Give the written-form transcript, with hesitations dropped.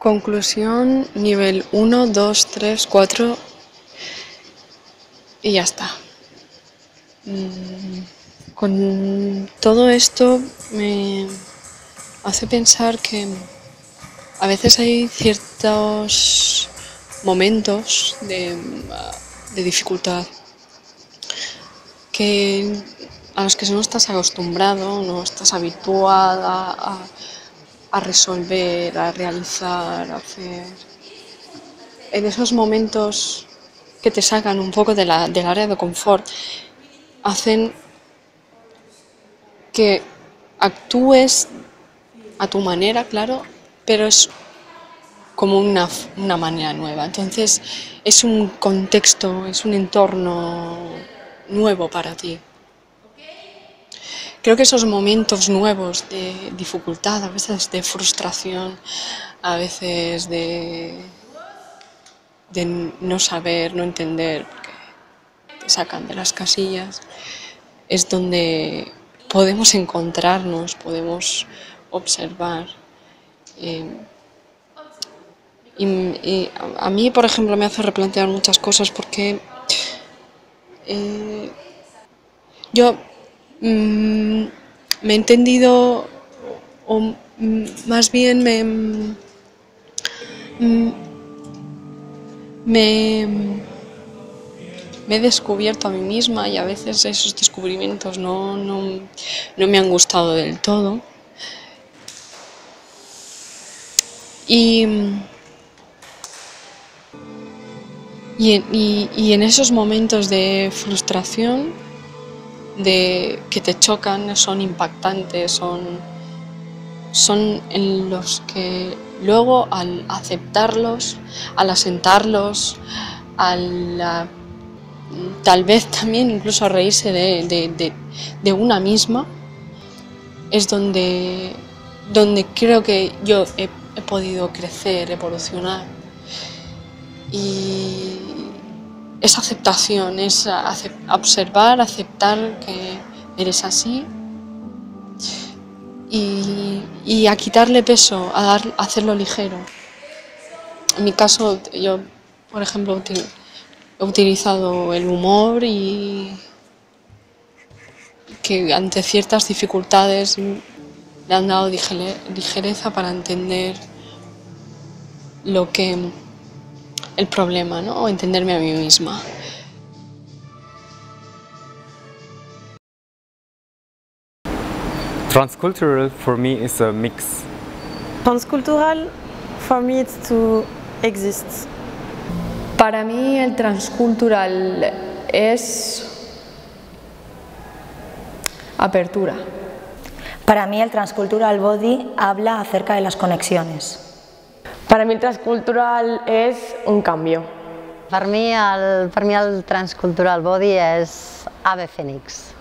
Conclusión, nivel 1, 2, 3, 4 y ya está. Con todo esto me hace pensar que a veces hay ciertos momentos de dificultad a los que no estás acostumbrado, no estás habituada a resolver, a realizar, a hacer. En esos momentos que te sacan un poco del área de confort, hacen que actúes a tu manera, claro, pero es como una manera nueva. Entonces es un contexto, es un entorno nuevo para ti. Creo que esos momentos nuevos de dificultad, a veces de frustración, a veces de no saber, no entender, porque te sacan de las casillas, es donde podemos encontrarnos, podemos observar. Y a mí, por ejemplo, me hace replantear muchas cosas porque yo me he entendido, o más bien me he descubierto a mí misma, y a veces esos descubrimientos no me han gustado del todo. Y en esos momentos de frustración, de que te chocan, son impactantes, son en los que luego, al aceptarlos, al asentarlos, tal vez también incluso a reírse de una misma, es donde creo que yo he podido crecer, evolucionar. Y esa aceptación, es observar, aceptar que eres así y a quitarle peso, a hacerlo ligero. En mi caso, yo, por ejemplo, he utilizado el humor, y que ante ciertas dificultades le han dado ligereza para entender el problema, ¿no? O entenderme a mí misma. Transcultural for me is a mix. Transcultural for me it's to exist. Para mí el transcultural es apertura. Para mí el transcultural body habla acerca de las conexiones. Para mí el transcultural és un canvi. Per mi el transcultural body és Ave Fénix.